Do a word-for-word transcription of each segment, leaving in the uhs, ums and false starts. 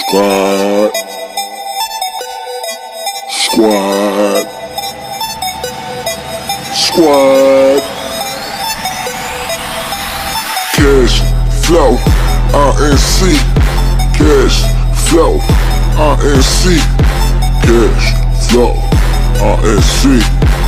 Squad. Squad. Squad. Cashflow. R N C. Cashflow. R N C. Cashflow. R N C.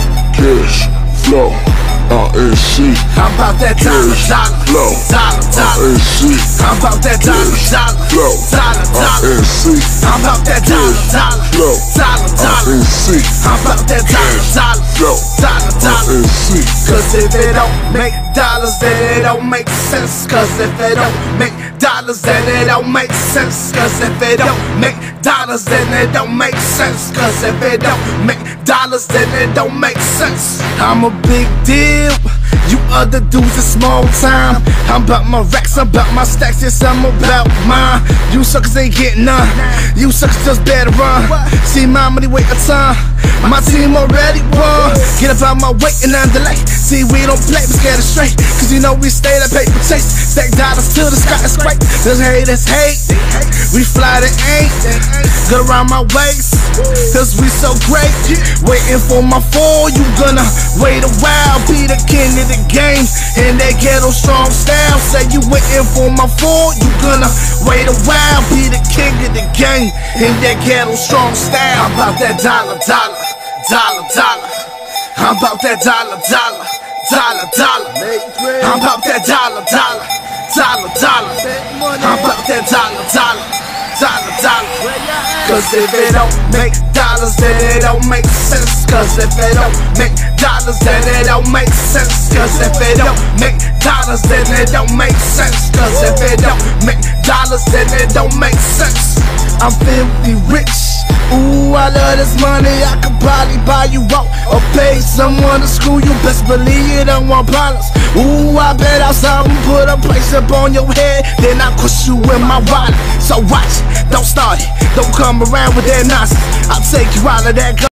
Cashflow. R N C. I'm about that dollar, dollar, Flow. dollar, dollar. R N C. I'm about that dollar, dollar, Flow. dollar, R dollar. N C. I'm about that dollar, dollar, Flow. dollar, R dollar. N C. I'm about that dollar, dollar, Flow. dollar, R dollar. N C. Cause if it don't make dollars, then it don't make sense. Cause if it don't make dollars, then it don't make sense. Cause if it don't make dollars, then it don't make sense. Cause if it don't make dollars, then it don't make sense. I'm a big deal. You other dudes are small time. I'm about my racks, I'm about my stacks, yes, I'm about mine. You suckers ain't getting none. You suckers just better run. See my money wait a time. My team already won. Get up out my way and I'm delay. See, we don't play, we scared it straight. Cause you know we stay that paper chase. Stack dollars till the sky is great. Those haters hate. We fly the eight. Good around my waist. Cause we so great. Waiting for my fall. You gonna wait a while. Be the king of the game. And that ghetto strong style. Say you waiting for my fall. You gonna wait a while. Be the king of the game. And that ghetto strong style. I'm about that dollar, dollar. Dollar, dollar. I'm about that dollar, dollar, dollar, dollar. I'm about that dollar, dollar, dollar, dollar. I'm about that dollar, dollar, dollar, dollar. Cause if it don't make dollars, then it don't make sense. Cause if it don't make dollars, then it don't make sense. Cause if it don't make dollars, then it don't make sense. Cause if it don't make dollars, then it don't make sense. I'm filthy rich. Ooh, I love this money, I could probably buy you out or pay someone to screw you, best believe you don't want problems. Ooh, I bet I'll stop and put a price up on your head, then I'll push you in my wallet. So watch, don't start it, don't come around with that nonsense, I'll take you out of that